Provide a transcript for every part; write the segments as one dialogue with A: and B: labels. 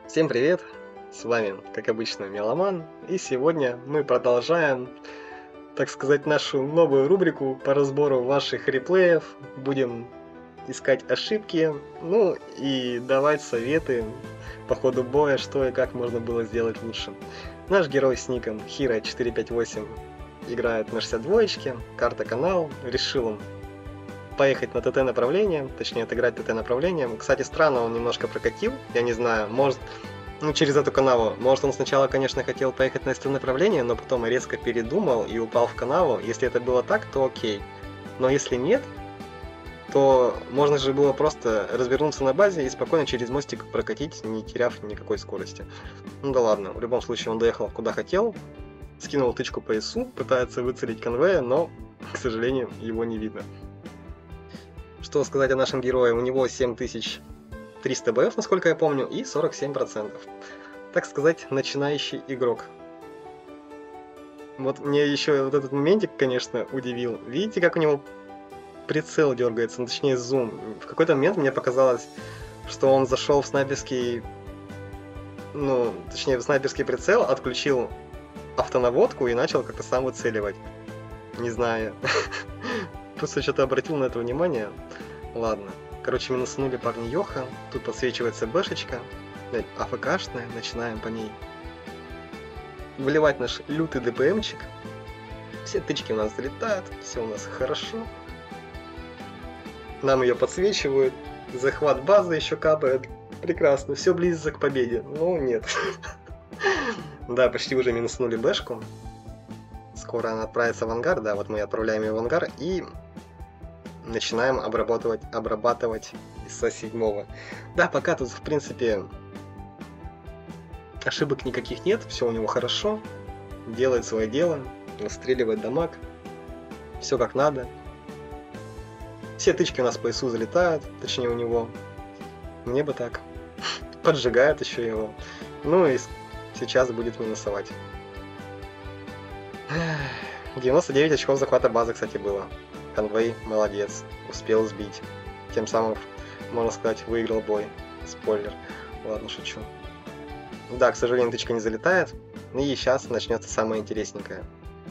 A: Всем привет! С вами, как обычно, Меломан, и сегодня мы продолжаем, так сказать, нашу новую рубрику по разбору ваших реплеев. Будем искать ошибки, ну и давать советы по ходу боя, что и как можно было сделать лучше. Наш герой с ником Hero458 играет на 62-очке, карта канал, решил он поехать на ТТ направление, точнее отыграть ТТ направлением. Кстати, странно, он немножко прокатил, я не знаю, может, через эту канаву. Может, он сначала, конечно, хотел поехать на СТ направление, но потом резко передумал и упал в канаву. Если это было так, то окей. Но если нет, то можно же было просто развернуться на базе и спокойно через мостик прокатить, не теряв никакой скорости. Ну да ладно, в любом случае он доехал куда хотел, скинул тычку по ИСу, пытается выцелить конвоя, но, к сожалению, его не видно. Что сказать о нашем герое? У него 7300 боев, насколько я помню, и 47%. Так сказать, начинающий игрок. Вот мне еще вот этот моментик, конечно, удивил. Видите, как у него прицел дергается, ну, точнее зум. В какой-то момент мне показалось, что он зашел в снайперский... в снайперский прицел, отключил автонаводку и начал как-то сам выцеливать. Не знаю. Просто что-то обратил на это внимание. Ладно. Короче, минуснули парни Йоха. Тут подсвечивается бэшечка. АФКшная. Начинаем по ней выливать наш лютый ДПМчик. Все тычки у нас залетают. Все у нас хорошо. Нам ее подсвечивают. Захват базы еще капает. Прекрасно. Все близится к победе. Но нет. Да, почти уже минуснули бэшку. Скоро она отправится в ангар. Да, вот мы отправляем ее в ангар. И начинаем обрабатывать ИСа 7. Да, пока тут, в принципе, ошибок никаких нет. Все у него хорошо. Делает свое дело. Настреливает дамаг. Все как надо. Все тычки у нас по ИСу залетают. Точнее, у него. Мне бы так. Поджигает еще его. Ну и сейчас будет минусовать. 99 очков захвата базы, кстати, было. Конвей молодец, успел сбить. Тем самым, можно сказать, выиграл бой. Спойлер. Ладно, шучу. Да, к сожалению, тычка не залетает. И сейчас начнется самое интересненькое.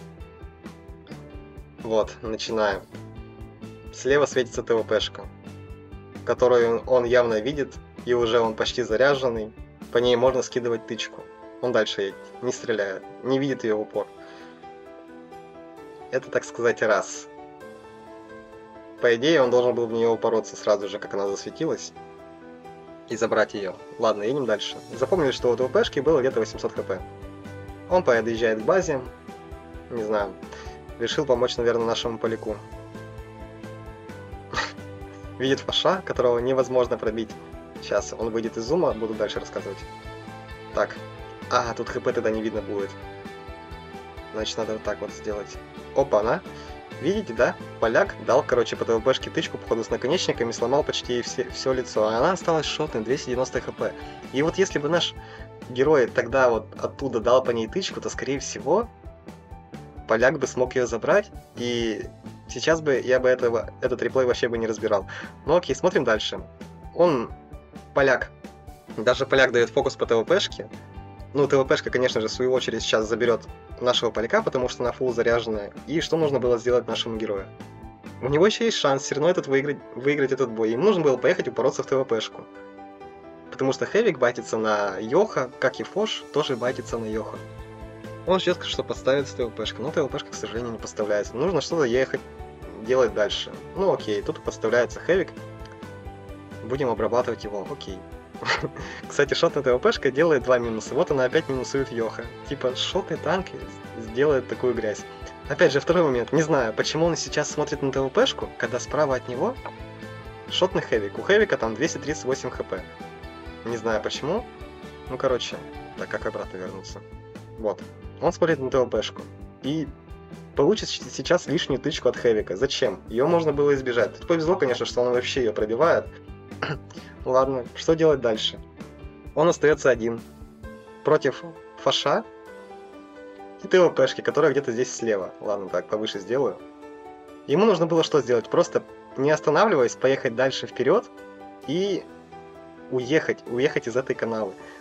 A: Вот, начинаем. Слева светится ТВПшка, которую он явно видит, и уже он почти заряженный. По ней можно скидывать тычку. Он дальше едет, не стреляет, не видит ее в упор. Это, так сказать, раз. По идее, он должен был в нее упороться сразу же, как она засветилась, и забрать ее. Ладно, едем дальше. Запомнили, что у ТВПшки было где-то 800 хп. Он подъезжает к базе, не знаю, решил помочь, наверное, нашему поляку. Видит фаша, которого невозможно пробить. Сейчас он выйдет из зума, буду дальше рассказывать. Так, тут хп тогда не видно будет. Значит, надо вот так вот сделать. Опа-на! Видите, да? Поляк дал, короче, по ТВПшке тычку, походу, с наконечниками, сломал почти все лицо. А она осталась шотной, 290 хп. И вот если бы наш герой тогда вот оттуда дал по ней тычку, то, скорее всего, поляк бы смог ее забрать. И сейчас бы я бы этот реплей вообще бы не разбирал. Ну окей, смотрим дальше. Поляк. Даже поляк дает фокус по ТВПшке. Ну, ТВПшка, конечно же, в свою очередь сейчас заберет нашего поляка, потому что она фулл заряженная. И что нужно было сделать нашему герою? У него еще есть шанс все равно выиграть этот бой. Ему нужно было поехать упороться в ТВПшку. Потому что Хэвик байтится на Йоха, как и Фош, тоже байтится на Йоха. Он ждет, что подставится ТВПшка, но ТВПшка, к сожалению, не подставляется. Нужно что-то ехать делать дальше. Ну окей, тут подставляется Хэвик. Будем обрабатывать его, окей. Кстати, шотная ТВПшка делает 2 минуса. Вот она опять минусует Йоха. Типа, шотный танк сделает такую грязь. Опять же, второй момент. Не знаю, почему он сейчас смотрит на ТВПшку, когда справа от него шотный Хэвик. У Хэвика там 238 хп. Не знаю почему. Ну, короче, так как обратно вернуться. Вот. Он смотрит на ТВПшку. И получит сейчас лишнюю тычку от Хэвика. Зачем? Ее можно было избежать. Тут повезло, конечно, что он вообще ее пробивает. Ладно, что делать дальше? Он остается один против фаша и ТВПшки, которая где-то здесь слева. Ладно, так, повыше сделаю. Ему нужно было что сделать? Просто не останавливаясь, поехать дальше вперед и уехать из этой канавы.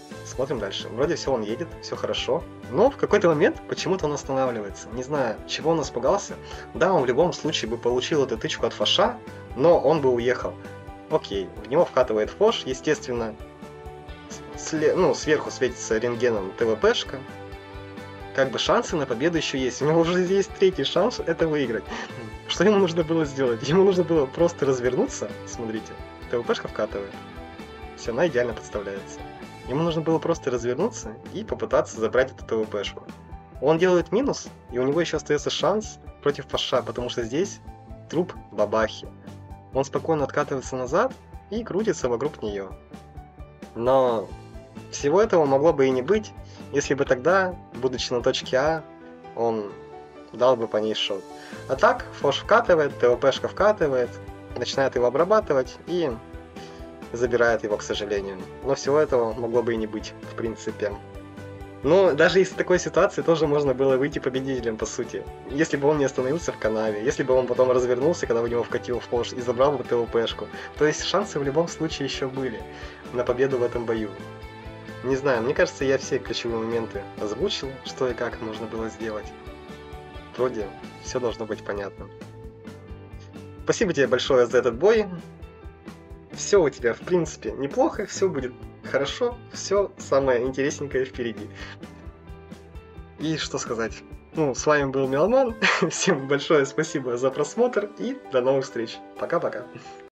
A: Смотрим дальше. Вроде все, он едет, все хорошо. Но в какой-то момент почему-то он останавливается. Не знаю, чего он испугался. Да, он в любом случае бы получил эту тычку от Фоша, но он бы уехал. Окей, в него вкатывает Фош, естественно. Сверху светится рентгеном ТВПшка. Как бы шансы на победу еще есть. У него уже есть третий шанс это выиграть. Что ему нужно было сделать? Ему нужно было просто развернуться. Смотрите, ТВПшка вкатывает. Все, она идеально подставляется. Ему нужно было просто развернуться и попытаться забрать эту ТВПшку. Он делает минус, и у него еще остается шанс против Фоша, потому что здесь труп бабахи. Он спокойно откатывается назад и крутится вокруг нее. Но всего этого могло бы и не быть, если бы тогда, будучи на точке А, он дал бы по ней шот. А так, Фош вкатывает, ТВПшка вкатывает, начинает его обрабатывать и забирает его, к сожалению. Но всего этого могло бы и не быть, в принципе. Но даже из такой ситуации тоже можно было выйти победителем, по сути. Если бы он не остановился в канаве, если бы он потом развернулся, когда в него вкатил Фош и забрал бы ТВПшку. То есть шансы в любом случае еще были на победу в этом бою. Не знаю, мне кажется, я все ключевые моменты озвучил, что и как можно было сделать. Вроде все должно быть понятно. Спасибо тебе большое за этот бой. Все у тебя, в принципе, неплохо, все будет хорошо, все самое интересненькое впереди. И что сказать? С вами был Меломан. Всем большое спасибо за просмотр и до новых встреч. Пока-пока.